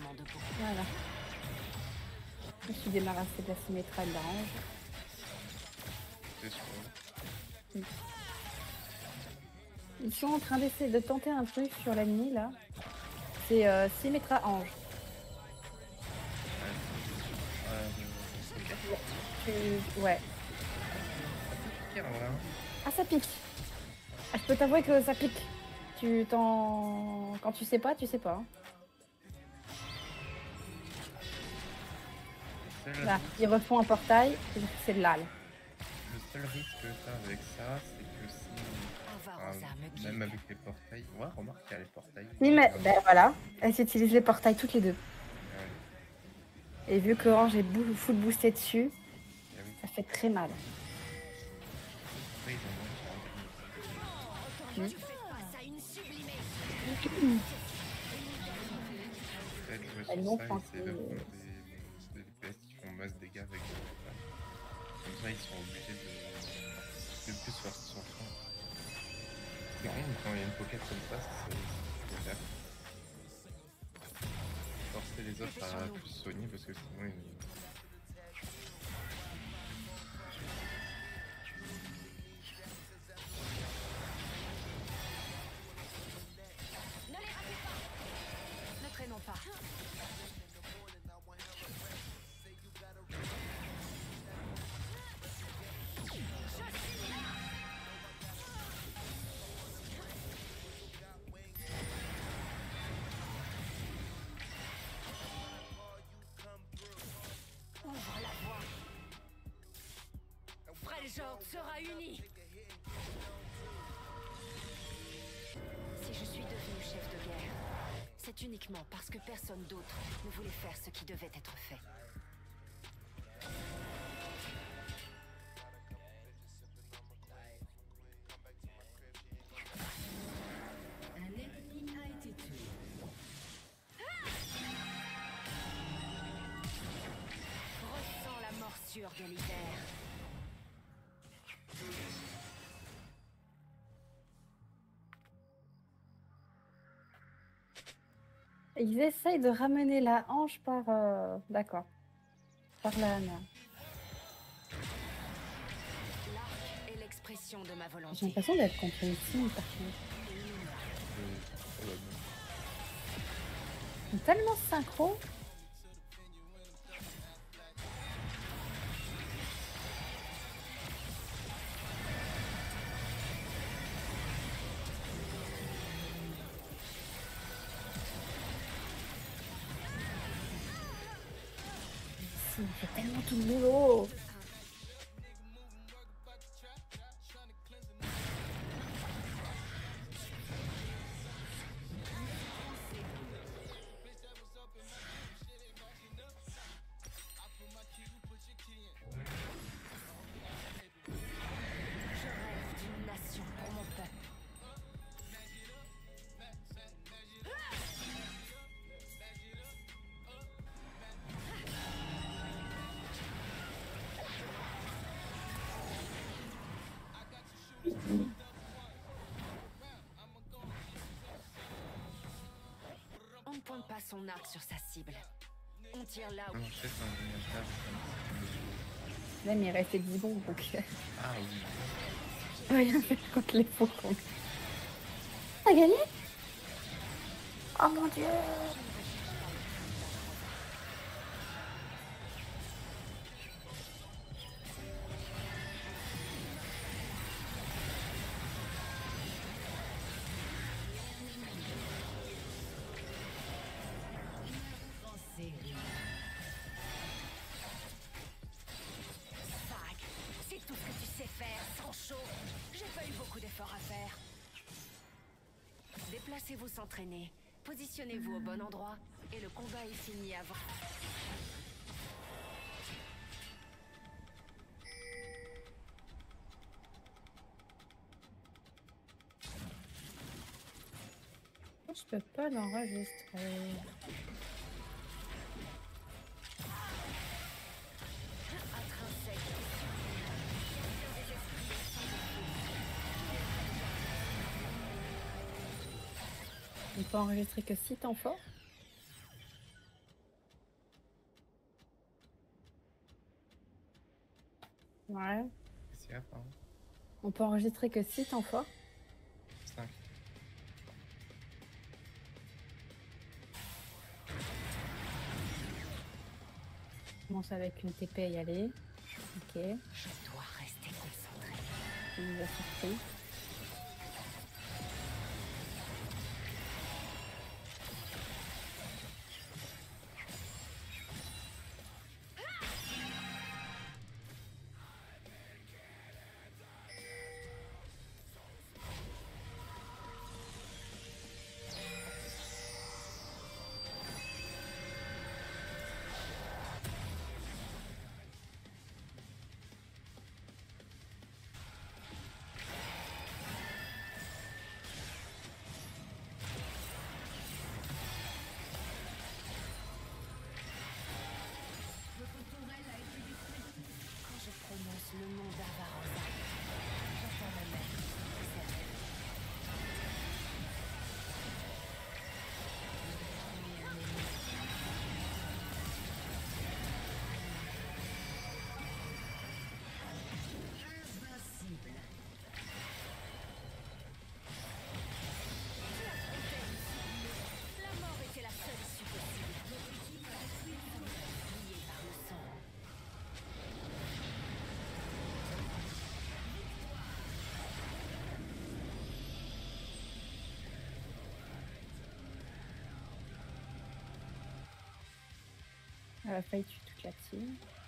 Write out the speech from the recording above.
mouvement de peau. Voilà. Je suis débarrassée de la symétra et de la range. C'est sûr. Ils sont en train d'essayer de tenter un truc sur l'ennemi là. C'est symétra ange. Ouais. Ah, ça pique. Ah, je peux t'avouer que ça pique. Quand tu sais pas, tu sais pas. Là, ils refont un portail, c'est de l'âle. Le seul risque que t'as avec ça, c'est que si... même avec les portails... Ouais, remarque qu'il y a les portails. Oui, mais ben voilà, elles utilisent les portails toutes les deux. Ouais. Et vu que Orange est full boosté dessus, Ah oui. ça fait très mal. Après, ils ont moins Elles vont prendre c'est de prendre des DPS qui font masse dégâts avec comme ça, ils sont obligés de plus faire son frein. C'est vrai, quand il y a une pocket comme ça, c'est faire. Forcer les autres à plus soigner parce que sinon ils... Ne traînons pas. Ouvre la voie. Freljord sera uni. Si je suis devenue chef de guerre, c'est uniquement parce que personne d'autre ne voulait faire ce qui devait être fait. Un ennemi a été tué. Ressens la morsure de l'hiver. Ils essayent de ramener la hanche par... D'accord. Par la main. L'arc est l'expression de ma J'ai volonté. l'impression d'être contre une team par contre. Ils sont tellement synchro. Il fait tellement tout le boulot. Je rêve d'une nation pour mon peuple. On ne pointe pas son arc sur sa cible. On tire là où... Non, je sais, c'est un génial table. Même il restait 10 secondes donc... Ah oui. Rien fait contre les faucons. T'as gagné? Oh mon dieu! En série. Sag, c'est tout ce que tu sais faire, sans chaud. J'ai pas eu beaucoup d'efforts à faire. Déplacez-vous, s'entraîner. Positionnez-vous au bon endroit. Et le combat est fini avant. Je peux pas l'enregistrer. Intrinsèque. On peut enregistrer que 6 temps forts. Ouais. C'est apparemment On peut enregistrer que 6 temps forts. 5. On commence avec une TP à y aller. Ok. Je dois rester concentré. Il nous a surpris. Quand je prononce le nom d'Avarosa, j'entends ma mère qui s'appelle. Mais un ennemi. Invincible. La mort était la seule issue possible. Liée par le sang. Elle a failli tuer toute la team.